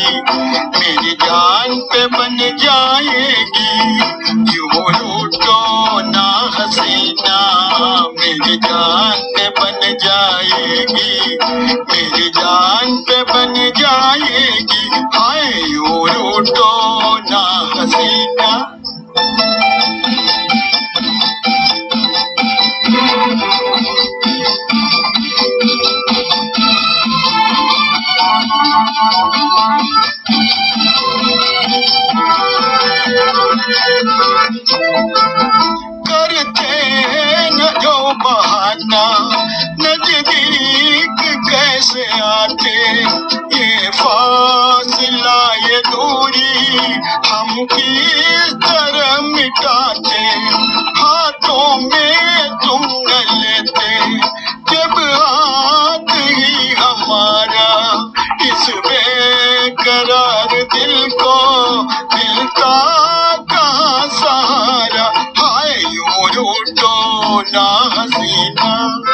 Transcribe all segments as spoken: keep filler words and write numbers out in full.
मेरी जान पे बन जाएगी। यूं रूठो ना हसीना, मेरी जान पे बन जाएगी, मेरी जान पे बन जाएगी। हाय यूं रूठो ना हसीना। करते न जो बहाना, नजदीक कैसे आते, ये फासला ये दूरी हम किस तरह मिटाते। हाथों में तुम न लेते जब हाथ ही हमारा, इस बेकरार दिल को मिलता कहाँ सहारा। हाय यूं रूठो ना हसीना।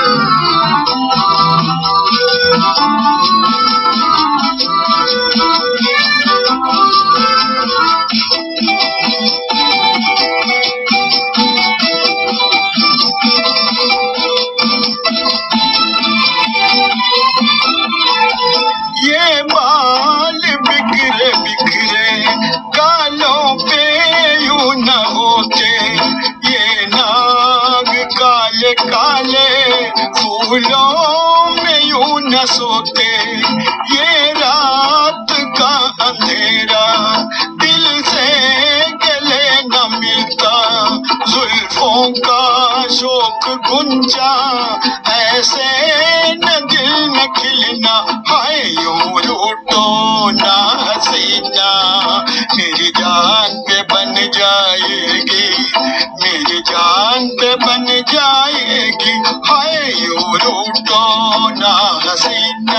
ये बाल बिखरे बिखरे गालों पे यूं न होते, ये नाग काले काले फूलों में यूं न सोते। ये रात का अंधेरा दिल से गले न मिलता, जुल्फों का शोक गुंजा ऐसे न दिल न खिलना। हाय यूं रूठो ना हसीना, मेरी जान पे बन जाएगी, मेरी जान पे बन जाएगी। हाय यूं रूठो ना हसीना।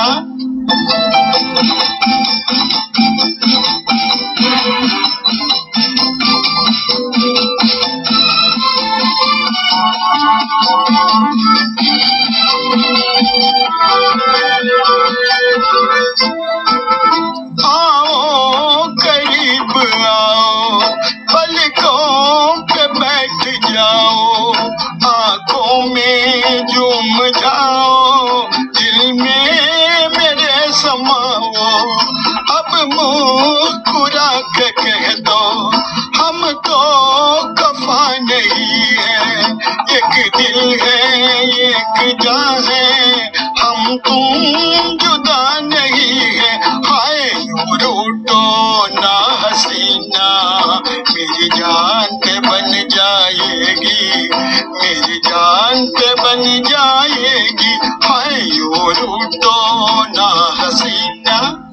आओ करीब आओ, पलकों पे बैठ जाओ, आंखों में झूम जाओ, दिल में मेरे समाओ। अब मुस्कुरा के कह दो हम तो खफा नहीं है, एक दिल है एक जान है, हम तुम जुदा नहीं है। हाय यूं रूठो ना हसीना, मेरी जान पे बन जाएगी, मेरी जान पे बन जाएगी। हाय यूं रूठो ना हसीना।